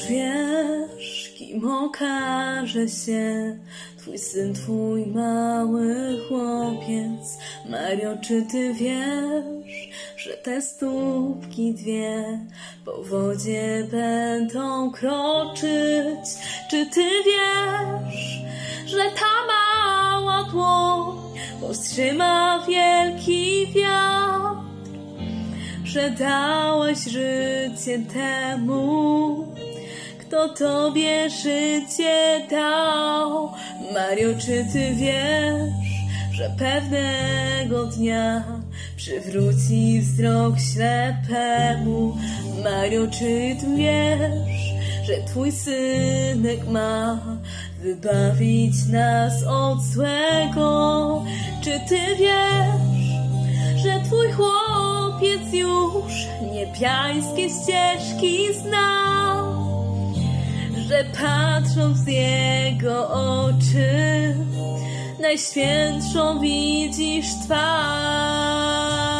już wiesz, kim okaże się Twój syn, Twój mały chłopiec. Mario, czy Ty wiesz, że te stópki dwie po wodzie będą kroczyć? Czy Ty wiesz, że ta mała dłoń powstrzyma wielki wiatr? Że dałeś życie temu, kto Tobie życie dał. Mario, czy Ty wiesz, że pewnego dnia przywróci wzrok ślepemu? Mario, czy Ty wiesz, że Twój synek ma wybawić nas od złego? Czy Ty wiesz, że Twój chłopiec już niebiańskie ścieżki zna? Że patrząc w jego oczy, najświętszą widzisz twarz.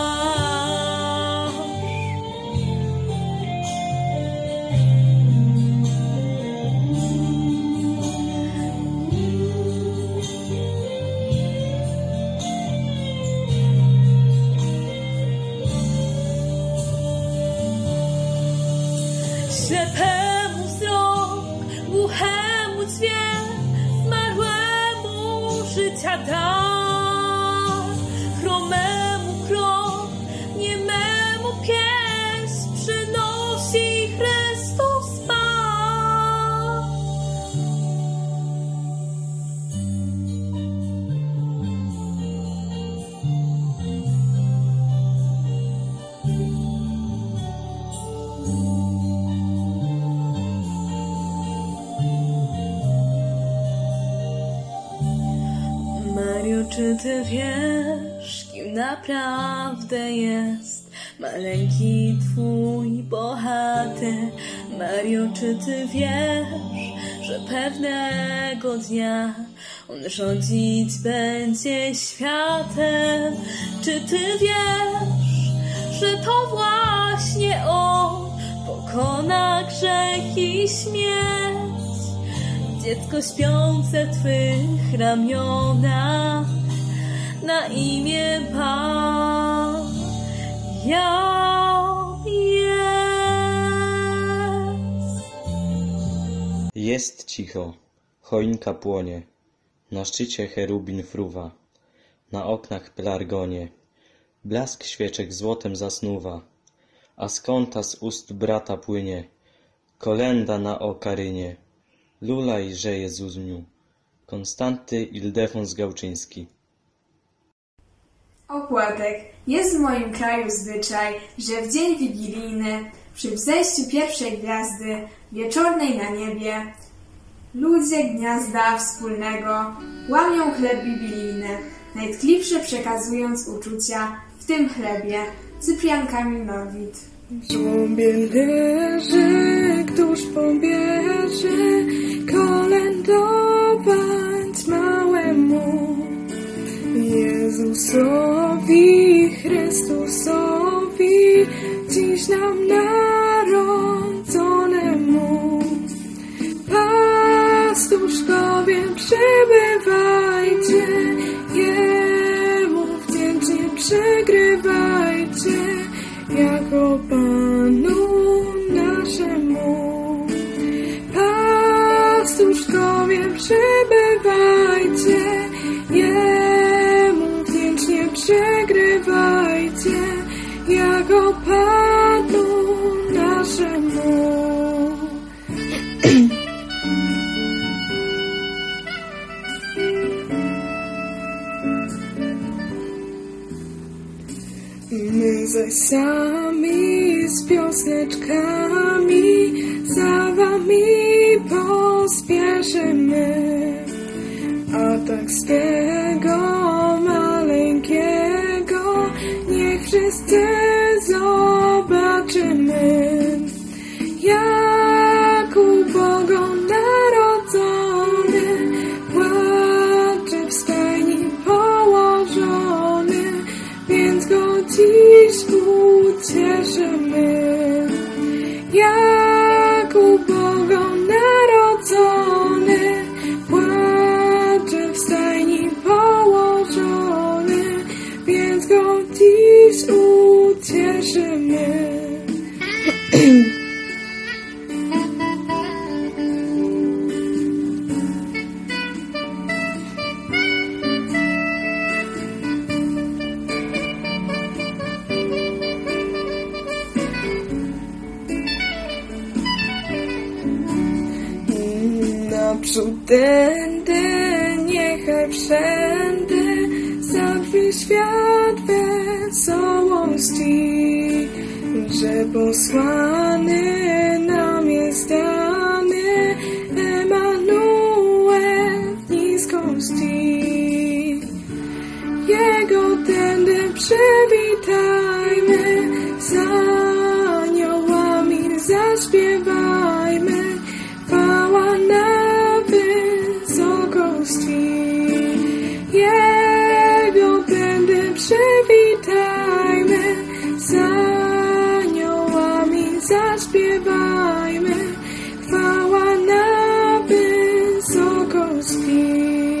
Ślepemu wzrok, głuchemu dźwięk, zmarłemu życia dar, chromemu krok, niememu pieśń przynosi Chrystus Pan. Mario, czy Ty wiesz, kim naprawdę jest maleńki Twój bohater? Mario, czy Ty wiesz, że pewnego dnia on rządzić będzie światem? Czy Ty wiesz, że to właśnie on pokona grzech i śmierć? Dziecko śpiące w Twych ramionach, na imię Pan jest. Jest cicho, choinka płonie, na szczycie cherubin fruwa, na oknach pelargonie, blask świeczek złotem zasnuwa, a z kąta z ust brata płynie, kolenda na okarynie. Lulaj, że Jezuzniu. Konstanty Ildefons Gałczyński. Opłatek. Jest w moim kraju zwyczaj, że w dzień wigilijny, przy wzejściu pierwszej gwiazdy, wieczornej na niebie, ludzie gniazda wspólnego łamią chleb biblijny, najtkliwsze przekazując uczucia w tym chlebie. Cyprian Kamil Norwid. W żłobie leży, któż pobierze kolędować małemu Jezusowi, Chrystusowi, dziś nam narodzonemu. Pastuszkowie, przybywajcie, Jemu wdzięcznie przygrywajcie, jako Panu naszemu. Pastuszkowie, przybywajcie, Jemu wdzięcznie przygrywajcie, jako Panu naszemu. My zaś sami z piosneczkami za Wami pospieszymy, a tak z tego maleńkiego niech wszyscy zobaczymy, jak ubogą narodzony płacze w stajni położony, więc go dziś ucieszymy, jak ubogą wierzymy. Naprzód tędy, niechaj wszędy zabrzmi świat wesołości, że posłany nam jest dany Emanuel w niskości. Jego tędy przywitajmy, z aniołami zaśpiewajmy, chwała na wysokości. Jego tędy przywitajmy, z aniołami zaśpiewajmy, chwała na wysokości.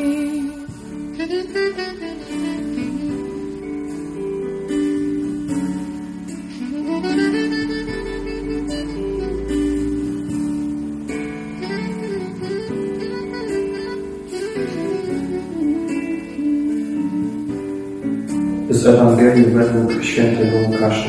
Z Ewangelii według świętego Łukasza.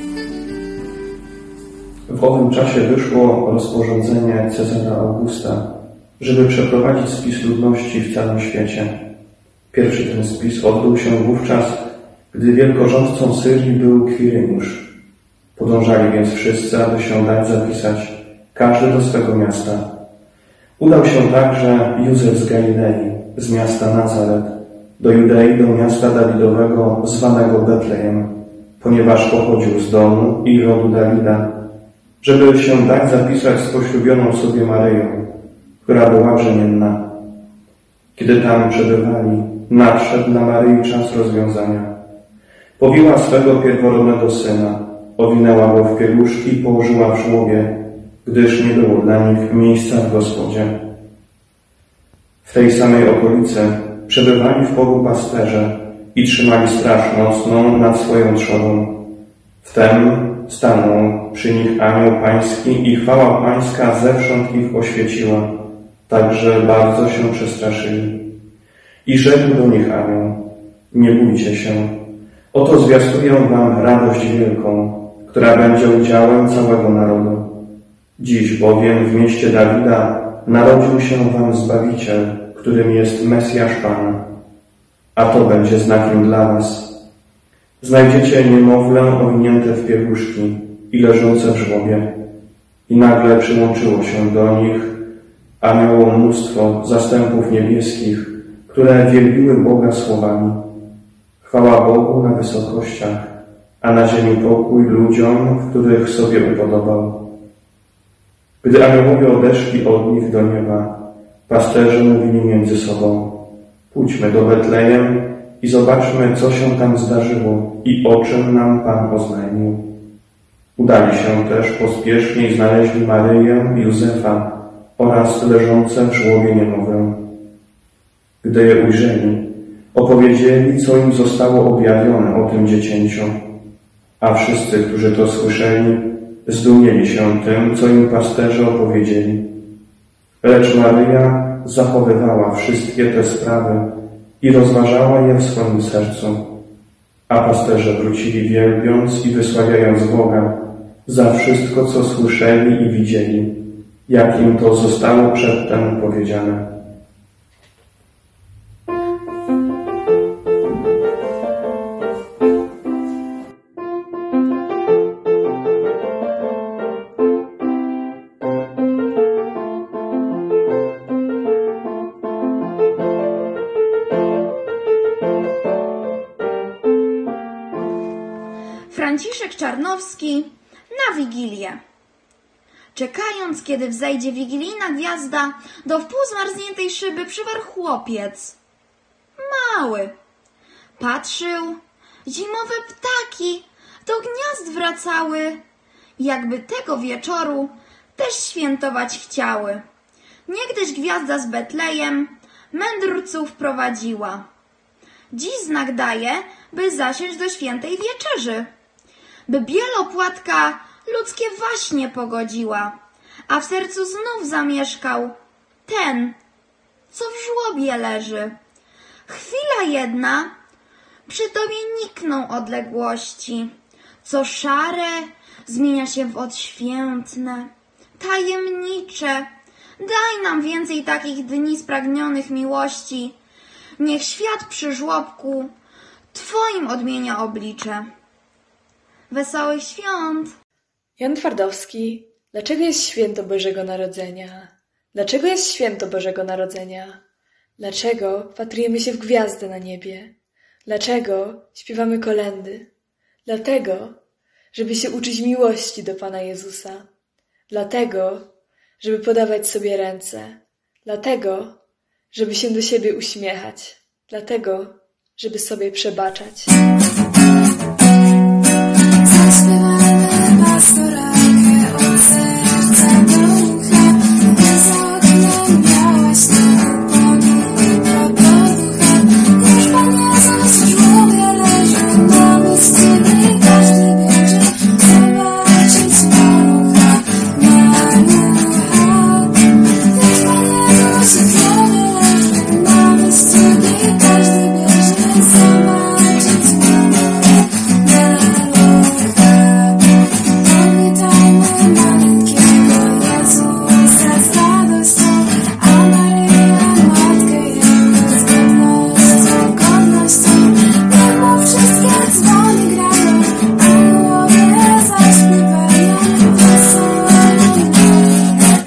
W owym czasie wyszło rozporządzenie Cezara Augusta, żeby przeprowadzić spis ludności w całym świecie. Pierwszy ten spis odbył się wówczas, gdy wielkorządcą Syrii był Kwiryniusz. Podążali więc wszyscy, aby się dać zapisać, każdy do swego miasta. Udał się także Józef z Galilei, z miasta Nazaret, do Judei, do miasta Dawidowego, zwanego Betlejem, ponieważ pochodził z domu i rodu Dawida, żeby się dać zapisać z poślubioną sobie Maryją, która była brzemienna. Kiedy tam przebywali, nadszedł dla Maryi czas rozwiązania. Powiła swego pierworodnego syna, owinęła go w pieluszki i położyła w żłobie, gdyż nie było dla nich miejsca w gospodzie. W tej samej okolicy przebywali w polu pasterze i trzymali straż nocną nad swoją trzodą. Wtem stanął przy nich anioł pański i chwała pańska zewsząd ich oświeciła, tak że bardzo się przestraszyli. I rzekł do nich anioł: nie bójcie się, oto zwiastuję wam radość wielką, która będzie udziałem całego narodu. Dziś bowiem w mieście Dawida narodził się wam Zbawiciel, którym jest Mesjasz Pana. A to będzie znakiem dla was. Znajdziecie niemowlę owinięte w pieluszki i leżące w żłobie. I nagle przyłączyło się do nich anioło mnóstwo zastępów niebieskich, które wielbiły Boga słowami: chwała Bogu na wysokościach, a na ziemi pokój ludziom, których sobie upodobał. Gdy aniołowie odeszli od nich do nieba, pasterze mówili między sobą: pójdźmy do Betlejem i zobaczmy, co się tam zdarzyło i o czym nam Pan oznajmił. Udali się też pospiesznie i znaleźli Maryję i Józefa oraz leżące w żłobie niemowlę. Gdy je ujrzeli, opowiedzieli, co im zostało objawione o tym dziecięciu, a wszyscy, którzy to słyszeli, zdumieli się tym, co im pasterze opowiedzieli. Lecz Maryja zachowywała wszystkie te sprawy i rozważała je w swoim sercu. A pasterze wrócili wielbiąc i wysławiając Boga za wszystko, co słyszeli i widzieli, jak im to zostało przedtem powiedziane. Franciszek Czarnowski na Wigilię. Czekając, kiedy wzejdzie wigilijna gwiazda, do wpół zmarzniętej szyby przywarł chłopiec. Mały. Patrzył, zimowe ptaki do gniazd wracały, jakby tego wieczoru też świętować chciały. Niegdyś gwiazda z Betlejem mędrców prowadziła. Dziś znak daje, by zasiąść do świętej wieczerzy. by biel opłatka ludzkie waśnie pogodziła, a w sercu znów zamieszkał ten, co w żłobie leży. Chwila jedna, przy tobie nikną odległości, co szare zmienia się w odświętne, tajemnicze. Daj nam więcej takich dni spragnionych miłości. Niech świat przy żłobku twoim odmienia oblicze. Wesołych świąt! Jan Twardowski. Dlaczego jest święto Bożego Narodzenia? Dlaczego jest święto Bożego Narodzenia? Dlaczego wpatrujemy się w gwiazdę na niebie? Dlaczego śpiewamy kolędy? Dlatego, żeby się uczyć miłości do Pana Jezusa. Dlatego, żeby podawać sobie ręce. Dlatego, żeby się do siebie uśmiechać. Dlatego, żeby sobie przebaczać. Zaśpiewajmy pastoralkę od serca do ucha, gdy za oknem biała śniegu ponuro poducha. Już Pan Jezus w żłobie leży, mamy sceny, każdy bierze zobaczyć Malucha, Malucha. Już Pan Jezus w żłobie leży, mamy sceny, każdy bierze zobaczyć Malucha, Malucha. Powitajmy maleńkiego Jezusa z radością, a Maryja matkę Jego z godnością, godnością. Niech mu wszystkie dzwony grają, aniołowie zaśpiewają wesołą nowinę,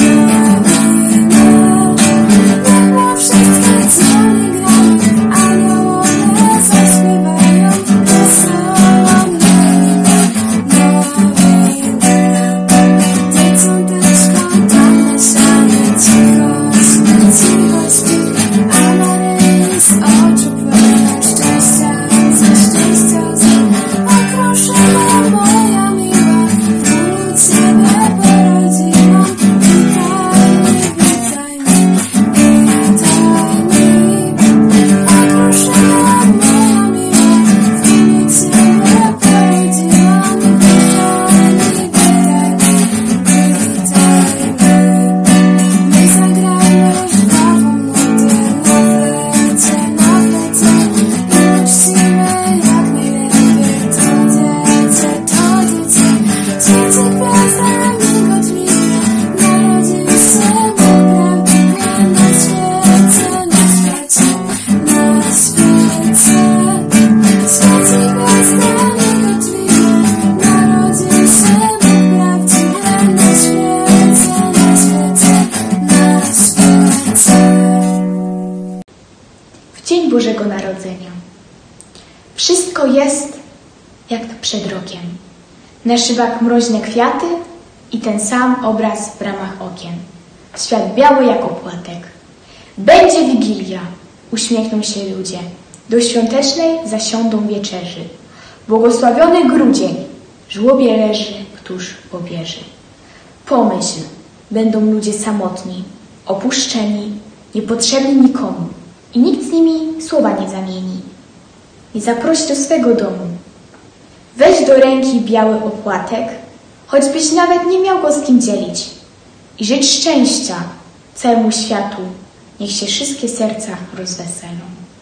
nowinę. Niech mu wszystkie dzwony grają, aniołowie zaśpiewają wesołą nowinę, nowinę. Dzieciąteczko tam na ścianie cicho śpi, a Maryi z oczu płyną szczęścia łzy. Okruszona moja miła, w bólu Ciebie porodziłam. Witaj mi, witaj mi, witaj mi. Okruszona moja miła, w bólu Ciebie porodziłam. Witaj mi, witaj mi, witaj mi. My zagrajmy żwawą nutę na flecie, na flecie i uczcimy jak najlepiej to dziecię, to dziecię. Dziecię gwiazda migotliwie, narodził się Bóg prawdziwie na świecie, na świecie, na świecie. Świecie gwiazda migotliwie, narodził się Bóg prawdziwie na świecie, na świecie, na świecie. W dzień Bożego Narodzenia. Wszystko jest jak przed rokiem. Na szybach mroźne kwiaty i ten sam obraz w ramach okien. Świat biały jak opłatek. Będzie Wigilia, uśmiechną się ludzie. Do świątecznej zasiądą wieczerzy. Błogosławiony grudzień, żłobie leży, któż pobierze. Pomyśl, będą ludzie samotni, opuszczeni, niepotrzebni nikomu i nikt z nimi słowa nie zamieni. I zaproś do swego domu. Weź do ręki biały opłatek, choćbyś nawet nie miał go z kim dzielić. I życz szczęścia całemu światu, niech się wszystkie serca rozweselą.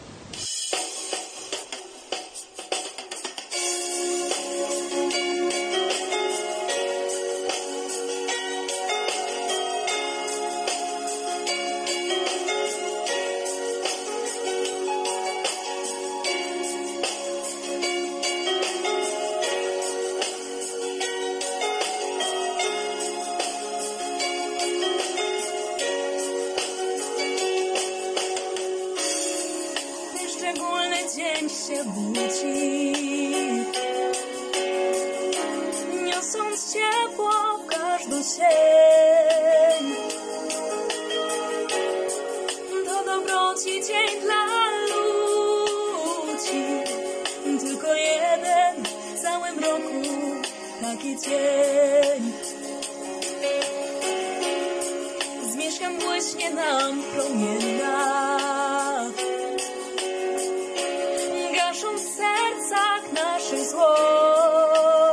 Szczególny dzień się budzi, niosąc ciepło w każdą sień. To dobroci dzień dla ludzi, tylko jeden w całym roku taki dzień. Z mieszkam błyśnie nam promienna, gaszą w sercach naszych złość.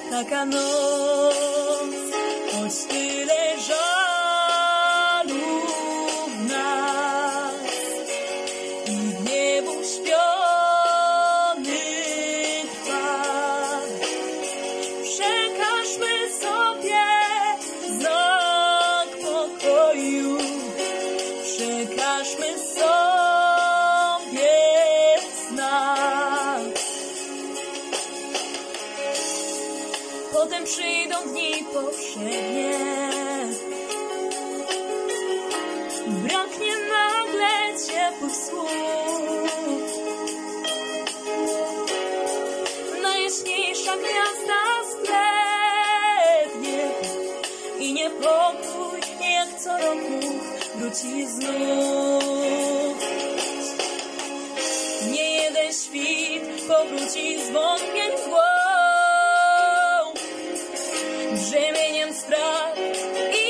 taka noc, choć tyle żalu w nas i gniewu śpiony trwa. Przekażmy sobie znak pokoju, przekażmy sobie znak. Potem przyjdą dni powszednie, braknie nagle ciepłych słów. Najjaśniejsza gwiazda zblednie i niepokój jak co roku wróci znów. Nie jeden świt powróci z wątpień w głąb, brzemieniem spraw i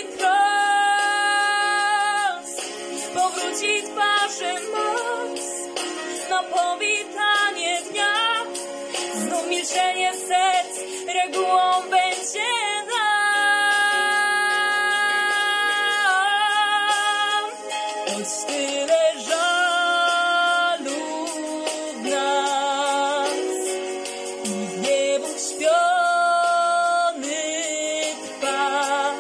trosk. Powróci twarzy moc na powitanie dnia, znów milczenie serc regułą będzie nam. Choć tyle żalu w nas i gniewu śpiony trwa,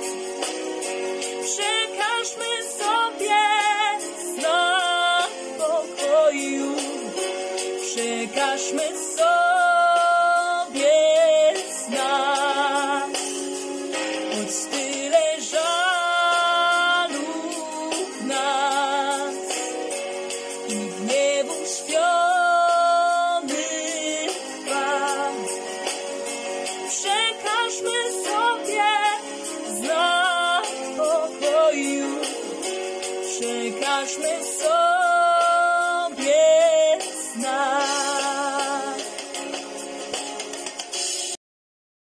przekażmy sobie znak pokoju, przekażmy sobie znak. Choć tyle żalu w nas i gniewu śpiony trwa, przekażmy sobie znak pokoju, przekażmy sobie